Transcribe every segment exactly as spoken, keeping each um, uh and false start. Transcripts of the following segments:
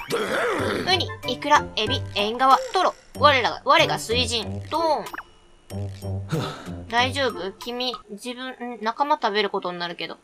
ウニ、イクラ、エビ、エンガワ、トロ。我らが、我が水人。ドーン。大丈夫？君、自分、ん仲間食べることになるけど。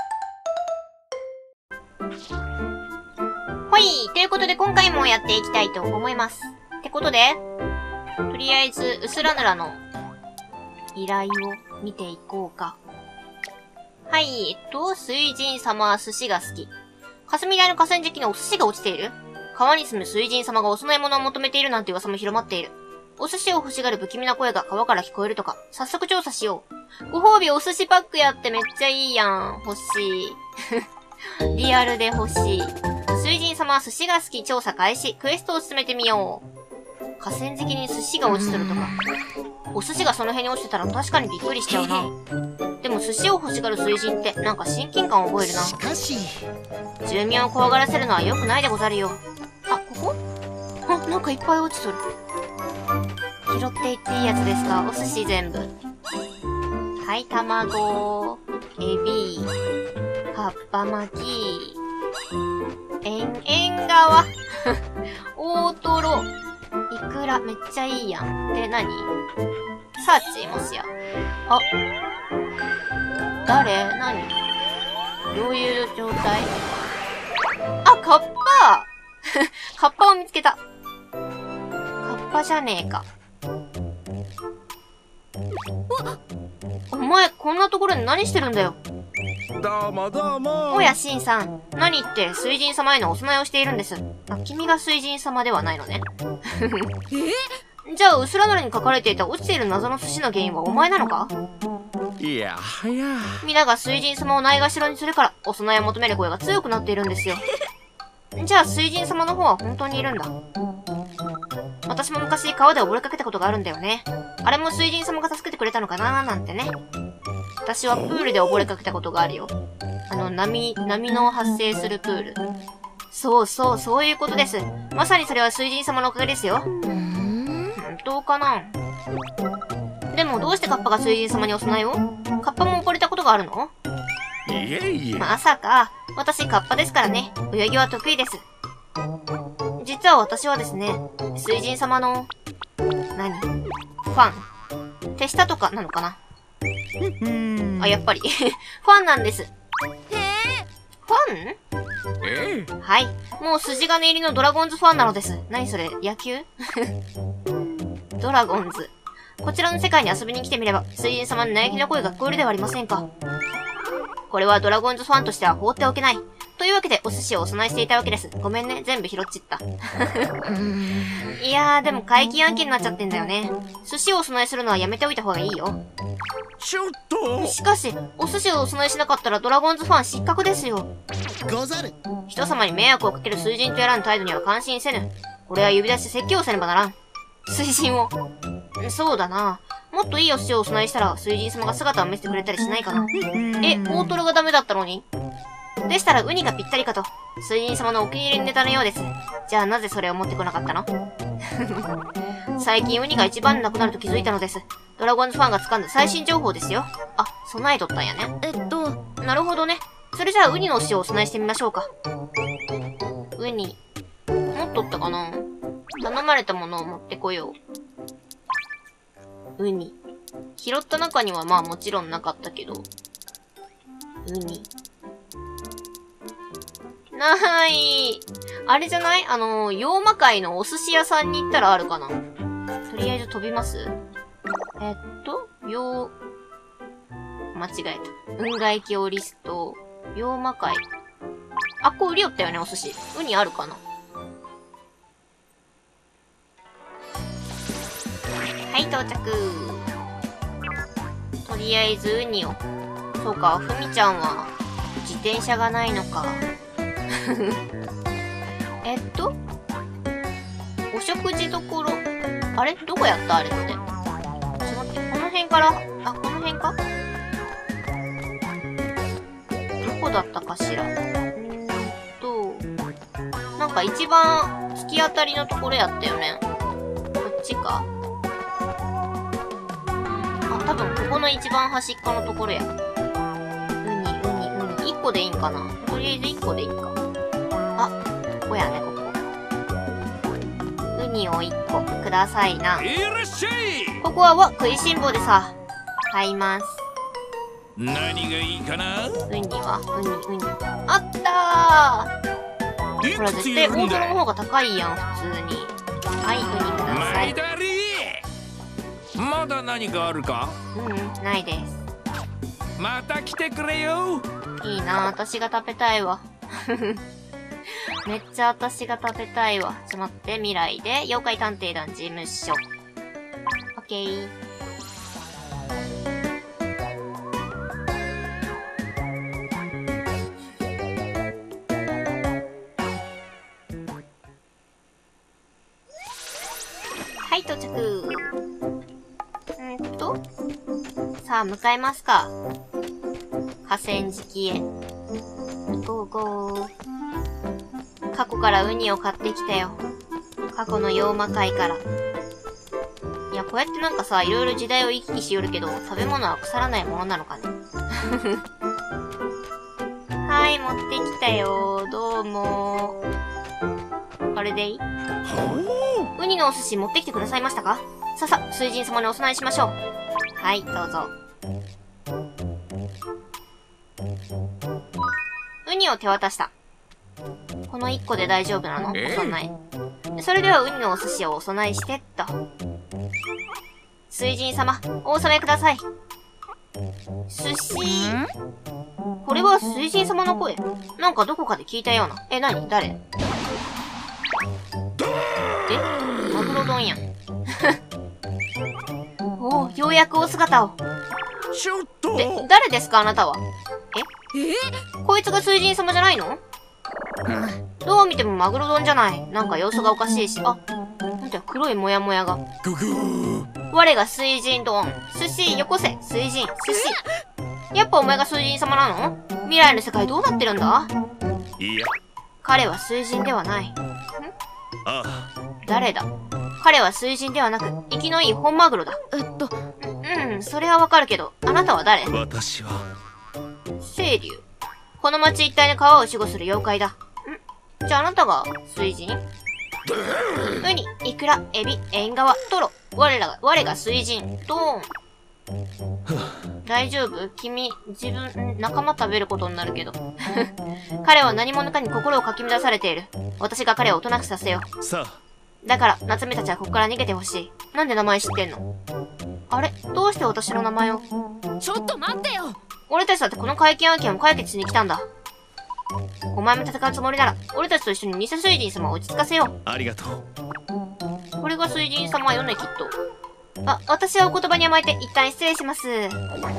ほい！ということで今回もやっていきたいと思います。ってことで、とりあえず、うすらぬらの依頼を見ていこうか。はい、えっと、水神様は寿司が好き。霞台の河川敷にお寿司が落ちている？川に住む水神様がお供え物を求めているなんて噂も広まっている。お寿司を欲しがる不気味な声が川から聞こえるとか、早速調査しよう。ご褒美お寿司パックやってめっちゃいいやん。欲しい。リアルで欲しい。水神様は寿司が好き。調査開始。クエストを進めてみよう。河川敷に寿司が落ちてるとか。お寿司がその辺に落ちてたら確かにびっくりしちゃうな。でも寿司を欲しがる水神ってなんか親近感を覚えるな。 しかし住民を怖がらせるのは良くないでござるよ。あ、ここ？あ、なんかいっぱい落ちとる。拾っていっていいやつですか？お寿司全部。はい、卵、エビ、葉っぱ巻き、えん、えんがわ、大トロ、イクラ、めっちゃいいやん。で、何？サーチもしや。あ、誰？何？どういう状態？あ、カッパカッパを見つけた。カッパじゃねえか。お前、こんなところで何してるんだよ。 どうもどうも。 おや、シンさん。何言って水神様へのお供えをしているんです。あ、君が水神様ではないのね。 え？ じゃあ、うすらならに書かれていた落ちている謎の寿司の原因はお前なのか？ いやはや。 皆が水神様をないがしろにするから、お供えを求める声が強くなっているんですよ。じゃあ、水神様の方は本当にいるんだ。私も昔川で溺れかけたことがあるんだよね。あれも水神様が助けてくれたのかなーなんてね。私はプールで溺れかけたことがあるよ。あの、波、波の発生するプール。そうそう、そういうことです。まさにそれは水神様のおかげですよ。本当かな？でもどうしてカッパが水神様にお供えを？カッパも溺れたことがあるの？ いえいえ。 まさか、私カッパですからね。泳ぎは得意です。実は私はですね、水神様の、何？ファン。手下とかなのかな？あ、やっぱり。ファンなんです。ファン？ ええ。 はい。もう筋金入りのドラゴンズファンなのです。何それ？野球？ドラゴンズ。こちらの世界に遊びに来てみれば、水神様の嘆きの声が聞こえるではありませんか。これはドラゴンズファンとしては放っておけない。というわけでお寿司をお供えしていたわけです。ごめんね、全部拾っちった。いやー、でも解禁案件になっちゃってんだよね。寿司をお供えするのはやめておいた方がいいよ。 ちょっと。 しかし、お寿司をお供えしなかったらドラゴンズファン失格ですよ。 ござる。 人様に迷惑をかける水神とやらぬ態度には感心せぬ。これは指出して説教をせねばならん。水神を。そうだな。もっといいお寿司をお供えしたら水神様が姿を見せてくれたりしないかな。え、大トロがダメだったのに？でしたらウニがぴったりかと。水神様のお気に入りのネタのようです。じゃあなぜそれを持ってこなかったの？最近ウニが一番なくなると気づいたのです。ドラゴンズファンが掴んだ最新情報ですよ。あ、備えとったんやね。 えっと、 なるほどね。それじゃあウニのお寿司をお供えしてみましょうか。ウニ。持っとったかな？頼まれたものを持ってこよう。ウニ。拾った中にはまあもちろんなかったけど。ウニ。なーい。あれじゃない？あの、洋魔界のお寿司屋さんに行ったらあるかな？とりあえず飛びます？えっと、洋、間違えた。運外鏡リスト、洋魔界。あ、こう売りよったよね、お寿司。ウニあるかな？はい、到着。とりあえずウニを。そうか、ふみちゃんは自転車がないのか。えっとお食事どころ、あれどこやったあれって。ちょっと待って、この辺から、あ、この辺か？どこだったかしら。うーんと、なんか一番突き当たりのところやったよね。こっちか？あ、多分ここの一番端っこのところや。ウニ、ウニ、ウニ。一個でいいんかな？とりあえず一個でいいか。あ、ここやね、ここ。 ニをいっこくださいな。 いらっしゃい。 ここはわ、食いしん坊でさ。買います。 何がいいかな。 ウニは、ウニ、ウニ。あったー。これ絶対大トロの方が高いやん、普通に。はい、ウニください。 まだ何かあるか。 うん、ないです。 また来てくれよ。 いいな、私が食べたいわ。めっちゃ私が食べたいわ。ちょっと待って、未来で妖怪探偵団事務所。オッケー。はい、到着。んーと。さあ、向かいますか。河川敷へ。ゴーゴー。過去からウニを買ってきたよ。過去の妖魔界から。いや、こうやってなんかさ、いろいろ時代を行き来しよるけど、食べ物は腐らないものなのかね。はい、持ってきたよ。どうも。これでいい？ウニのお寿司持ってきてくださいましたか？ささ、水神様にお供えしましょう。はい、どうぞ。ウニを手渡した。このいっこで大丈夫なの？お供え。それではウニのお寿司をお供えしてっと。水神様、お納めください。寿司。これは水神様の声。なんかどこかで聞いたような。え、なに？誰？え？マグロ丼やん。おお、ようやくお姿を。 ちょっと。 で、誰ですかあなたは。え？え？こいつが水神様じゃないの？どう見てもマグロ丼じゃない。なんか様子がおかしいし。あ、なんて黒いモヤモヤが。 ぐぐー。 我が水神丼。寿司よこせ。水神。寿司。やっぱお前が水神様なの？未来の世界どうなってるんだ？ いや。 彼は水神ではない。ん？ ああ。 誰だ？彼は水神ではなく、生きのいい本マグロだ。 えっと。 うん、それはわかるけど、あなたは誰？ 私は。 清流。この町一帯の川を守護する妖怪だ。ん？じゃああなたが水神？ウニ、イクラ、エビ、エンガワ、トロ。我らが、我が水神。ドーン。大丈夫？君、自分、仲間食べることになるけど。彼は何者かに心をかき乱されている。私が彼をおとなしくさせよう。 さあ。 だから、夏目たちはここから逃げてほしい。なんで名前知ってんの？あれ？どうして私の名前を？ ちょっと待ってよ。 俺たちだってこの会見案件を解決しに来たんだ。お前も戦うつもりなら、俺たちと一緒に偽水神様を落ち着かせよう。 ありがとう。 これが水神様よね、きっと。あ、私はお言葉に甘えて一旦失礼します。え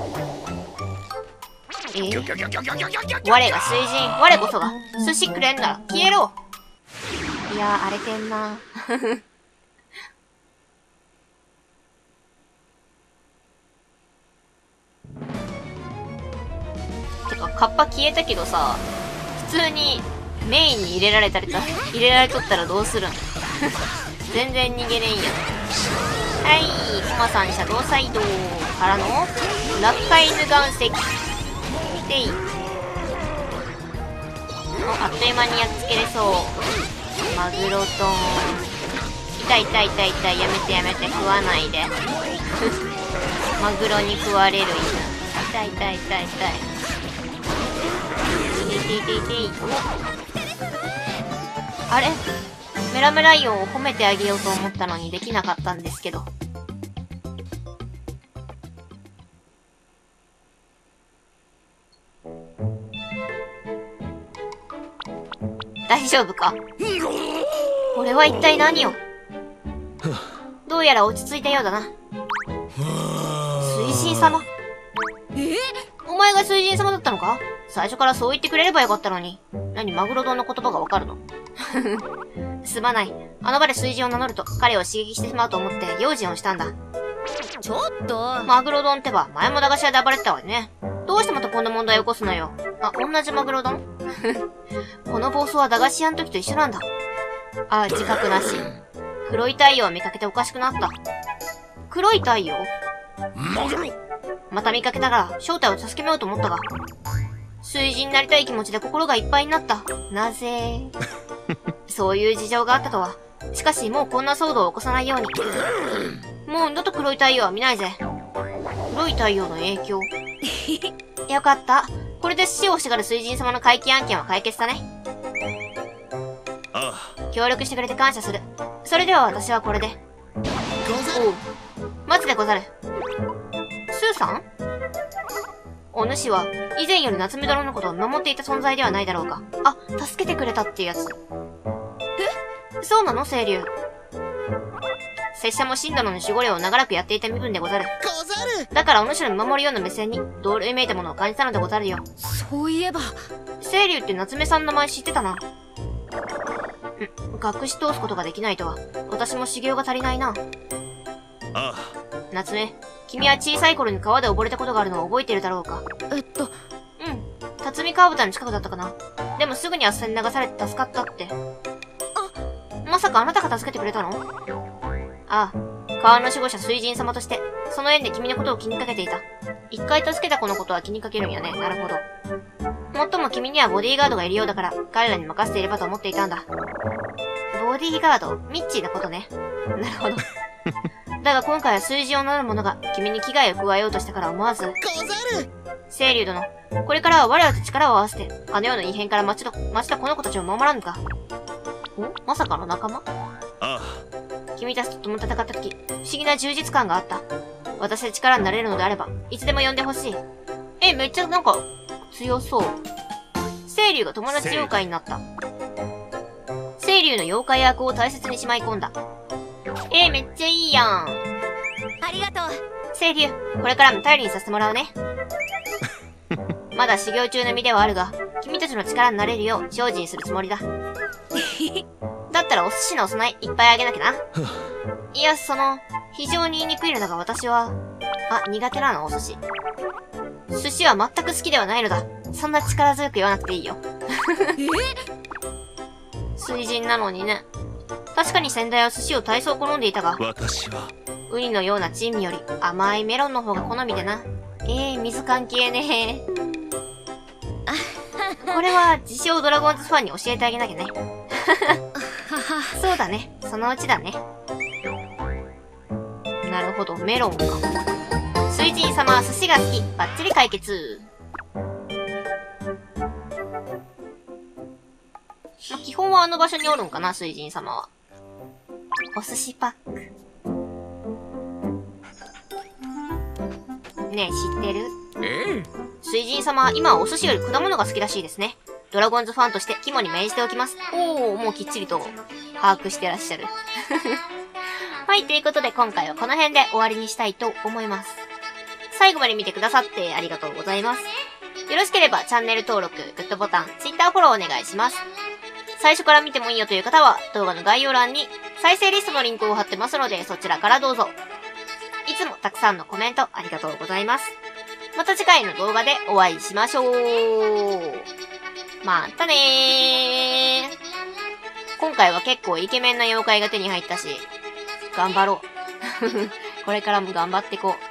ー、我が水神、我こそが、寿司くれんなら消えろ。いやー、荒れてんな。てか、カッパ消えたけどさ、普通にメインに入れられたりた、入れられとったらどうするん？全然逃げれんやん。はい、コマさんシャドウサイドからの、落下犬岩石。見てい。あっという間にやっつけれそう。マグロ丼。痛い痛い痛い痛い、やめてやめて、食わないで。マグロに食われる犬。痛い痛い痛い痛い。いていていていてい。あれ？メラメライオンを褒めてあげようと思ったのにできなかったんですけど。大丈夫か？これは一体何を？どうやら落ち着いたようだな。水神様？ え？ お前が水神様だったのか？最初からそう言ってくれればよかったのに。何、マグロ丼の言葉がわかるの？すまない。あの場で水神を名乗ると彼を刺激してしまうと思って用心をしたんだ。 ちょっと。 マグロ丼ってば、前も駄菓子屋で暴れてたわよね。どうしてまたこんな問題を起こすのよ。あ、同じマグロ丼？この暴走は駄菓子屋の時と一緒なんだ。あ、自覚なし。黒い太陽を見かけておかしくなった。黒い太陽？ マグロ！ また見かけたら正体を助けようと思ったが、水神になりたい気持ちで心がいっぱいになった。なぜ？そういう事情があったとは、 しかしもうこんな騒動を起こさないように。もう二度と黒い太陽は見ないぜ。黒い太陽の影響。よかった。これで死を欲しがる水神様の怪奇案件は解決だね。 ああ。 協力してくれて感謝する。それでは私はこれで。おう。待つでござる。スーさん？お主は、以前より夏目殿のことを見守っていた存在ではないだろうか。あ、助けてくれたっていうやつ。え？そうなの清流。拙者も神殿の守護霊を長らくやっていた身分でござる。 ござる。 だからお主の見守るような目線に、同類めいたものを感じたのでござるよ。 そういえば、 清流って夏目さんの名前知ってたな。ん、隠し通すことができないとは、私も修行が足りないな。 ああ。 夏目、君は小さい頃に川で溺れたことがあるのを覚えているだろうか。 えっと、 うん。辰巳川端の近くだったかな。でもすぐにあっさに流されて助かったって。あ、まさかあなたが助けてくれたの？ああ、川の守護者水神様として、その縁で君のことを気にかけていた。一回助けた子のことは気にかけるんやね。なるほど。もっとも君にはボディーガードがいるようだから、彼らに任せていればと思っていたんだ。ボディーガード？ミッチーのことね。なるほど。だが今回は水神を名乗る者が君に危害を加えようとしたから思わず。 ござる。 清流殿、これからは我らと力を合わせて、あの世の異変から町と、町とこの子たちを守らんか。お？まさかの仲間？ ああ。 君たちと共に戦った時、不思議な充実感があった。私で力になれるのであれば、いつでも呼んでほしい。え、めっちゃなんか、強そう。清流が友達妖怪になった。清流の妖怪役を大切にしまい込んだ。えー、めっちゃいいやん。 ありがとう。 清流、これからも頼りにさせてもらうね。まだ修行中の身ではあるが、君たちの力になれるよう精進するつもりだ。だったらお寿司のお供えいっぱいあげなきゃな。いや、その、非常に言いにくいのだが私は、あ、苦手なのお寿司。寿司は全く好きではないのだ。そんな力強く言わなくていいよ。水神なのにね。確かに先代は寿司を大層好んでいたが、 私は、 ウニのような珍味より甘いメロンの方が好みでな。えー、水関係ねー。これは自称ドラゴンズファンに教えてあげなきゃね。そうだね。そのうちだね。なるほど、メロンか。水神様は寿司が好き。バッチリ解決。まあ、基本はあの場所におるんかな、水神様は。お寿司パック。ねえ、知ってる？ ええ。 水神様は今はお寿司より果物が好きらしいですね。ドラゴンズファンとして肝に銘じておきます。おー、もうきっちりと把握してらっしゃる。はい、ということで今回はこの辺で終わりにしたいと思います。最後まで見てくださってありがとうございます。よろしければチャンネル登録、グッドボタン、Twitter フォローお願いします。最初から見てもいいよという方は動画の概要欄に再生リストのリンクを貼ってますのでそちらからどうぞ。いつもたくさんのコメントありがとうございます。また次回の動画でお会いしましょう。またねー。今回は結構イケメンな妖怪が手に入ったし、頑張ろう。これからも頑張っていこう。